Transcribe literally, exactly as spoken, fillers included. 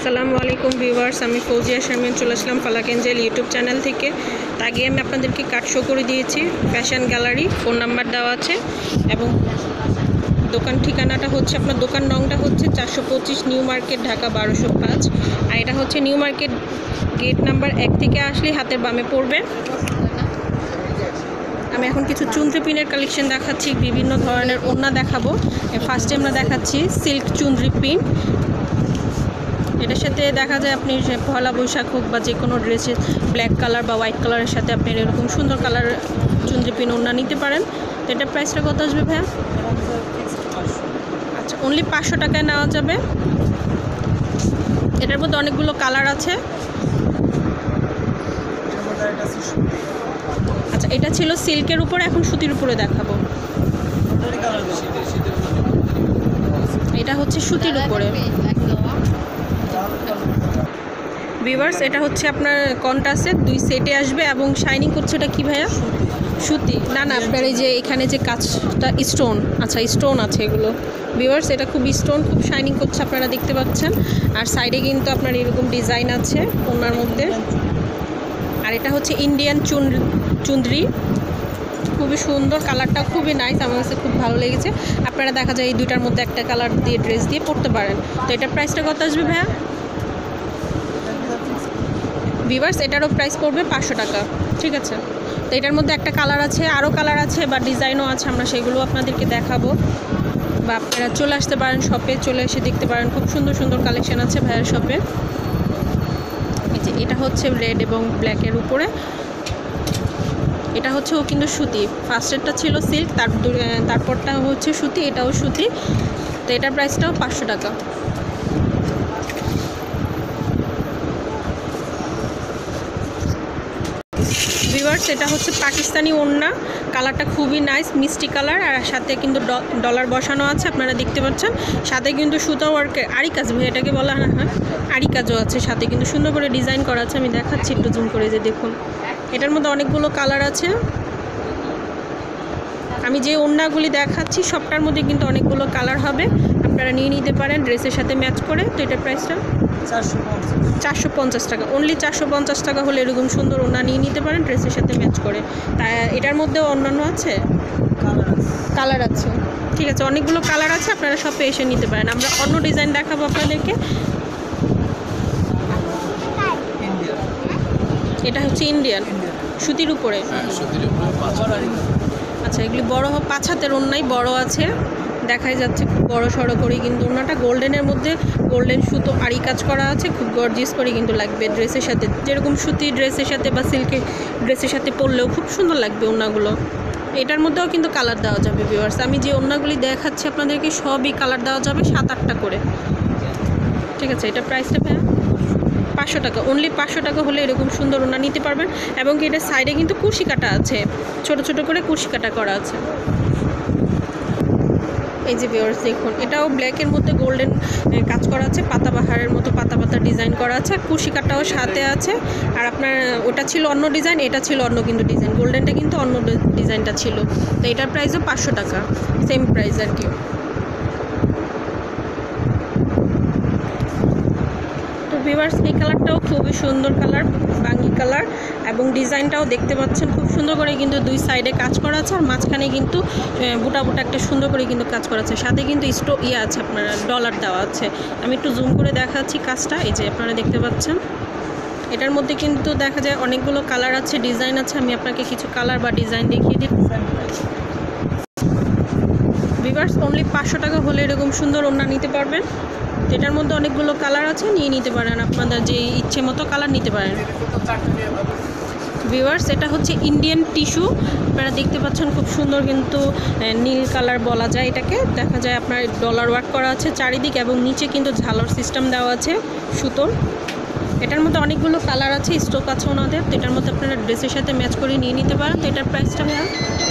আসসালামু আলাইকুম ভিউয়ার্স, আমি ফৌজিয়া শারমিন চলে আসলাম ফালাক এঞ্জেল ইউটিউব চ্যানেল থেকে। আগে আমি আপনাদেরকে কাট শো করে দিয়েছি, ফ্যাশন গ্যালারি, ফোন নাম্বার দেওয়া আছে এবং দোকান ঠিকানাটা হচ্ছে, আপনার দোকান নংটা হচ্ছে চারশো পঁচিশ নিউ মার্কেট, ঢাকা বারোশো পাঁচ। আর এটা হচ্ছে নিউ মার্কেট গেট নাম্বার এক থেকে আসলে হাতের বামে পড়বে। আমি এখন কিছু চুনরি পিনের কালেকশন দেখাচ্ছি, বিভিন্ন ধরনের ওড়না দেখাবো। ফার্স্টে আমরা দেখাচ্ছি সিল্ক চুনরি পিন। এটার সাথে দেখা যায় আপনি পয়লা বৈশাখ হোক বা যে কোনো ড্রেসে ব্ল্যাক কালার বা হোয়াইট কালারের সাথে আপনি এরকম সুন্দর কালার চুনরি পিন ওড়না নিতে পারেন। তো এটার প্রাইসটা কত আসবে ভাইয়া? আচ্ছা, অনলি পাঁচশো টাকায় নেওয়া যাবে। এটার মধ্যে অনেকগুলো কালার আছে। আচ্ছা, এটা ছিল সিল্কের উপরে, এখন সুতির উপরে দেখাবো। এটা হচ্ছে সুতির উপরে ভিউয়ার্স, এটা হচ্ছে আপনার কন্ট্রাস্টের দুই সেটে আসবে এবং শাইনিং করছে। ওটা কি ভাইয়া? সুতি না না, আপনার এই যে এখানে যে কাজটা স্টোন, আচ্ছা স্টোন আছে এগুলো ভিউয়ার্স। এটা খুব স্টোন, খুব শাইনিং করছে, আপনারা দেখতে পাচ্ছেন। আর সাইডে কিন্তু আপনার এরকম ডিজাইন আছে ওনার মধ্যে। আর এটা হচ্ছে ইন্ডিয়ান চুন চুনরি, খুবই সুন্দর, কালারটা খুবই নাইস, আমার কাছে খুব ভালো লেগেছে। আপনারা দেখা যায় এই দুইটার মধ্যে একটা কালার দিয়ে ড্রেস দিয়ে পরতে পারেন। তো এটার প্রাইসটা কত আসবে ভাইয়া? ভিউয়ার্স, এটারও প্রাইস পড়বে পাঁচশো টাকা, ঠিক আছে। তো এটার মধ্যে একটা কালার আছে, আরও কালার আছে বা ডিজাইনও আছে, আমরা সেগুলো আপনাদেরকে দেখাবো। বা আপনারা চলে আসতে পারেন শপে, চলে এসে দেখতে পারেন, খুব সুন্দর সুন্দর কালেকশন আছে ভাইয়ের শপে। এই যে এটা হচ্ছে রেড এবং ব্ল্যাকের উপরে, এটা হচ্ছে ও কিন্তু সুতি। ফার্স্টেরটা ছিল সিল্ক, তার তারপরটা হচ্ছে সুতি, এটাও সুতি। তো এটার প্রাইসটাও পাঁচশো টাকা। ভিউয়ার্স, এটা হচ্ছে পাকিস্তানি ওড়না, কালারটা খুবই নাইস, মিষ্টি কালার। আর সাথে কিন্তু ডলার বসানো আছে, আপনারা দেখতে পাচ্ছেন। সাথে কিন্তু সুতো ওয়ার্কের আরি কাজ, ভাই এটাকে বলা হয়, হ্যাঁ আরি কাজও আছে সাথে, কিন্তু সুন্দর করে ডিজাইন করা আছে। আমি দেখাচ্ছি একটু জুম করে, যে দেখুন এটার মধ্যে অনেকগুলো কালার আছে। আমি যে ওড়নাগুলি দেখাচ্ছি সবটার মধ্যে কিন্তু অনেকগুলো কালার হবে, আপনারা নিয়ে নিতে পারেন ড্রেসের সাথে ম্যাচ করে। তো এটার প্রাইসটা চারশো পঞ্চাশ টাকা, অনলি চারশো পঞ্চাশ টাকা হলে এরকম সুন্দর ওড়না নিয়ে নিতে পারেন ড্রেসের সাথে ম্যাচ করে। তা এটার মধ্যেও অন্যান্য আছে, কালার আছে, ঠিক আছে, অনেকগুলো কালার আছে, আপনারা শপে এসে নিতে পারেন। আমরা অন্য ডিজাইন দেখাবো আপনাদেরকে। এটা হচ্ছে ইন্ডিয়ান সুতির উপরে, আচ্ছা এগুলি বড় পাঁচ হাতের ওড়নাই বড় আছে, দেখাই যাচ্ছে খুব বড় সড়ো করে। কিন্তু ওড়নাটা গোল্ডেনের মধ্যে গোল্ডেন সুতো আরি কাজ করা আছে, খুব গর্জিয়াস করে কিন্তু লাগবে ড্রেসের সাথে, যেরকম সুতি ড্রেসের সাথে বা সিল্কের ড্রেসের সাথে পরলেও খুব সুন্দর লাগবে ওড়নাগুলো। এটার মধ্যেও কিন্তু কালার দেওয়া যাবে ভিউয়ার্স, আমি যে ওড়নাগুলি দেখাচ্ছি আপনাদেরকে সবই কালার দেওয়া যাবে, সাত আটটা করে, ঠিক আছে। এটা প্রাইসটা ভাইয়া পাঁচশো টাকা, অনলি পাঁচশো টাকা হলে এরকম সুন্দর ওড়না নিতে পারবেন। এবং কি এটার সাইডে কিন্তু কুশি কাটা আছে, ছোট ছোট করে কুশি কাটা করা আছে। এই যে ভিউয়ার্স দেখুন, এটাও ব্ল্যাকের মধ্যে গোল্ডেন কাজ করা আছে, পাতাবাহারের মতো পাতা পাতা ডিজাইন করা আছে, কুশি কাটাও সাথে আছে। আর আপনার ওটা ছিল অন্য ডিজাইন, এটা ছিল অন্য কিন্তু ডিজাইন, গোল্ডেনটা কিন্তু অন্য ডিজাইনটা ছিল। তো এটার প্রাইসও পাঁচশো টাকা, সেম প্রাইস আর কি। ভিউয়ার্স, এই কালারটাও খুবই সুন্দর কালার, বাঙ্গি কালার, এবং ডিজাইনটাও দেখতে পাচ্ছেন খুব সুন্দর করে কিন্তু দুই সাইডে কাজ করা আছে। আর মাঝখানে কিন্তু বুটা বুটা একটা সুন্দর করে কিন্তু কাজ করা আছে, সাথে কিন্তু স্টো ইয়ে আছে, আপনার ডলার দেওয়া আছে। আমি একটু জুম করে দেখাচ্ছি কাজটা, এই যে আপনারা দেখতে পাচ্ছেন। এটার মধ্যে কিন্তু দেখা যায় অনেকগুলো কালার আছে, ডিজাইন আছে। আমি আপনাকে কিছু কালার বা ডিজাইন দেখিয়ে দিই। ভিউয়ার্স, অনলি পাঁচশো টাকা হলে এরকম সুন্দর ওড়না নিতে পারবেন। এটার মধ্যে অনেকগুলো কালার আছে, নিয়ে নিতে পারেন, আপনাদের যে ইচ্ছে মতো কালার নিতে পারেন। ভিউয়ার্স, এটা হচ্ছে ইন্ডিয়ান টিস্যু, আপনারা দেখতে পাচ্ছেন খুব সুন্দর কিন্তু নীল কালার বলা যায় এটাকে। দেখা যায় আপনার ডলার ওয়ার্ক করা আছে চারিদিকে, এবং নিচে কিন্তু ঝালর সিস্টেম দেওয়া আছে সুতোর। এটার মধ্যে অনেকগুলো কালার আছে, স্টোক আছে ওনাদের। তো এটার মধ্যে আপনারা ড্রেসের সাথে ম্যাচ করে নিয়ে নিতে পারেন। তো এটার প্রাইসটা ভাইয়া